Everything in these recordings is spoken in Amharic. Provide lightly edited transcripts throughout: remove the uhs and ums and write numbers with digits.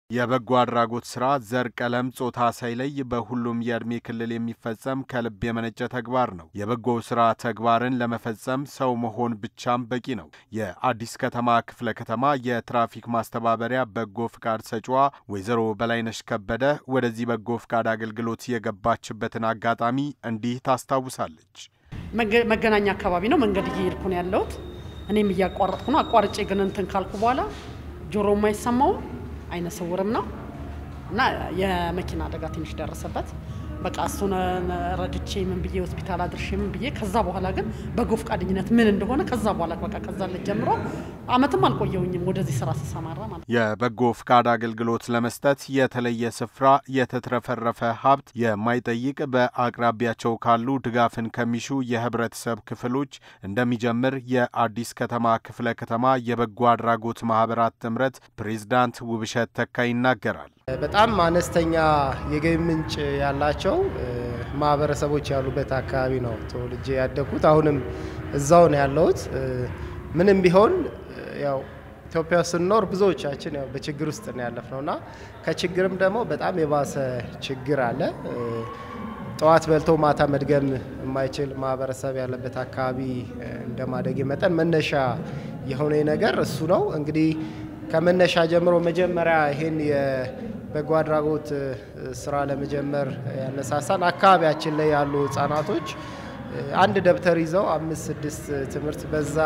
የበጎ አድራጎት ስራ ዘር ቀለም ጾታ ሳይለይ በሁሉም የእድሜ ክልል የሚፈጸም ከልብ የመነጨ ተግባር ነው። የበጎ ስራ ተግባርን ለመፈጸም ሰው መሆን ብቻም በቂ ነው። የአዲስ ከተማ ክፍለ ከተማ የትራፊክ ማስተባበሪያ በጎ ፍቃድ ሰጪዋ ወይዘሮ በላይነሽ ከበደ ወደዚህ በጎ ፍቃድ አገልግሎት የገባችበትን አጋጣሚ እንዲህ ታስታውሳለች። መገናኛ አካባቢ ነው መንገድ እየሄድኩ ነው ያለሁት። እኔም እያቋረጥኩ ነው። አቋርጬ ግን እንትን ካልኩ በኋላ ጆሮ የማይሰማው አይነ ስውርም ነው እና የመኪና አደጋ ትንሽ ደረሰበት። በቃ እሱን ረድቼ ምን ብዬ ሆስፒታል አድርሼ ምን ብዬ ከዛ በኋላ ግን በጎ ፍቃደኝነት ምን እንደሆነ ከዛ በኋላ በቃ ከዛ ለጀምሮ አመትም አልቆየውኝም ወደዚህ ስራ ተሰማራ ማለት። የበጎ ፍቃድ አገልግሎት ለመስጠት የተለየ ስፍራ የተትረፈረፈ ሀብት የማይጠይቅ በአቅራቢያቸው ካሉ ድጋፍን ከሚሹ የህብረተሰብ ክፍሎች እንደሚጀምር የአዲስ ከተማ ክፍለ ከተማ የበጎ አድራጎት ማህበራት ጥምረት ፕሬዝዳንት ውብሸት ተካ ይናገራል። በጣም አነስተኛ የገቢ ምንጭ ያላቸው ማህበረሰቦች ያሉበት አካባቢ ነው ተወልጄ ያደኩት። አሁንም እዛው ነው ያለሁት። ምንም ቢሆን ያው ኢትዮጵያ ስንኖር ብዙዎቻችን ያው በችግር ውስጥ ነው ያለፍነውና ከችግርም ደግሞ በጣም የባሰ ችግር አለ። ጠዋት በልቶ ማታ መድገም የማይችል ማህበረሰብ ያለበት አካባቢ እንደማደግ መጠን መነሻ የሆነ ነገር እሱ ነው። እንግዲህ ከመነሻ ጀምሮ መጀመሪያ ይሄን የበጎ አድራጎት ስራ ለመጀመር ያነሳሳን አካባቢያችን ላይ ያሉ ህፃናቶች አንድ ደብተር ይዘው 5-6 ትምህርት በዛ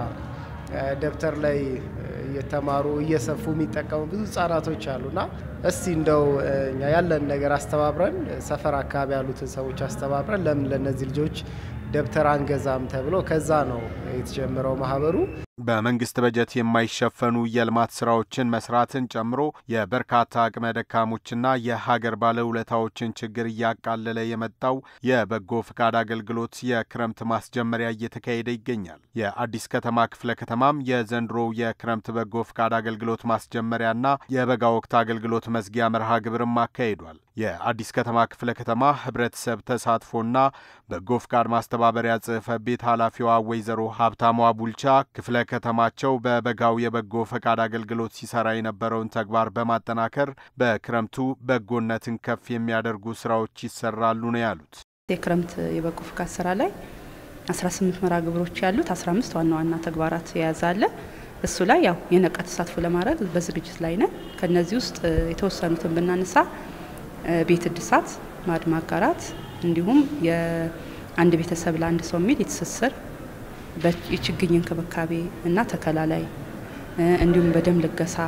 ደብተር ላይ እየተማሩ እየሰፉ የሚጠቀሙ ብዙ ህፃናቶች አሉና እስቲ እንደው እኛ ያለን ነገር አስተባብረን ሰፈር አካባቢ ያሉትን ሰዎች አስተባብረን ለምን ለነዚህ ልጆች ደብተር አንገዛም ተብሎ ከዛ ነው የተጀመረው ማህበሩ። በመንግስት በጀት የማይሸፈኑ የልማት ስራዎችን መስራትን ጨምሮ የበርካታ አቅመ ደካሞችና የሀገር ባለውለታዎችን ችግር እያቃለለ የመጣው የበጎ ፍቃድ አገልግሎት የክረምት ማስጀመሪያ እየተካሄደ ይገኛል። የአዲስ ከተማ ክፍለ ከተማም የዘንድሮው የክረምት በጎ ፍቃድ አገልግሎት ማስጀመሪያና የበጋ ወቅት አገልግሎት መዝጊያ መርሃ ግብርም አካሂዷል። የአዲስ ከተማ ክፍለ ከተማ ህብረተሰብ ተሳትፎና በጎ ፍቃድ ማስተባበሪያ ጽሕፈት ቤት ኃላፊዋ ወይዘሮ ሀብታሟ ቡልቻ ክፍለ ከተማቸው በበጋው የበጎ ፈቃድ አገልግሎት ሲሰራ የነበረውን ተግባር በማጠናከር በክረምቱ በጎነትን ከፍ የሚያደርጉ ስራዎች ይሰራሉ ነው ያሉት። የክረምት የበጎ ፈቃድ ስራ ላይ 18 መርሃ ግብሮች ያሉት 15 ዋና ዋና ተግባራት ያዛለ። እሱ ላይ ያው የነቃ ተሳትፎ ለማድረግ በዝግጅት ላይ ነን። ከነዚህ ውስጥ የተወሰኑትን ብናነሳ ቤት እድሳት፣ ማዕድ ማጋራት እንዲሁም የአንድ ቤተሰብ ለአንድ ሰው የሚል የተሰሰር የችግኝ እንክብካቤ እና ተከላ ላይ እንዲሁም በደም ልገሳ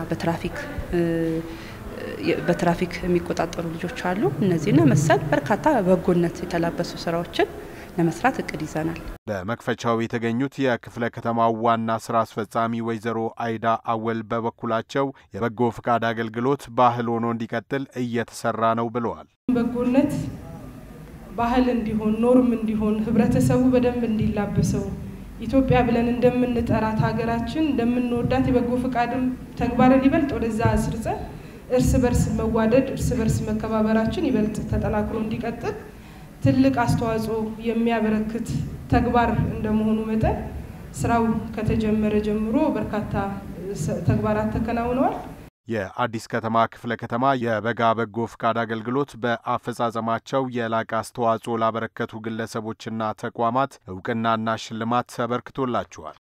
በትራፊክ የሚቆጣጠሩ ልጆች አሉ። እነዚህና መሰል በርካታ በጎነት የተላበሱ ስራዎችን ለመስራት እቅድ ይዘናል። በመክፈቻው የተገኙት የክፍለ ከተማው ዋና ስራ አስፈጻሚ ወይዘሮ አይዳ አወል በበኩላቸው የበጎ ፍቃድ አገልግሎት ባህል ሆኖ እንዲቀጥል እየተሰራ ነው ብለዋል። በጎነት ባህል እንዲሆን ኖርም እንዲሆን ህብረተሰቡ በደንብ እንዲላበሰው ኢትዮጵያ ብለን እንደምንጠራት ሀገራችን እንደምንወዳት የበጎ ፍቃድም ተግባርን ይበልጥ ወደዛ አስርጸ እርስ በርስ መዋደድ እርስ በርስ መከባበራችን ይበልጥ ተጠናክሮ እንዲቀጥል ትልቅ አስተዋጽኦ የሚያበረክት ተግባር እንደመሆኑ መጠን ስራው ከተጀመረ ጀምሮ በርካታ ተግባራት ተከናውነዋል። የአዲስ ከተማ ክፍለ ከተማ የበጋ በጎ ፍቃድ አገልግሎት በአፈጻጸማቸው የላቀ አስተዋጽኦ ላበረከቱ ግለሰቦችና ተቋማት እውቅናና ሽልማት ተበርክቶላቸዋል።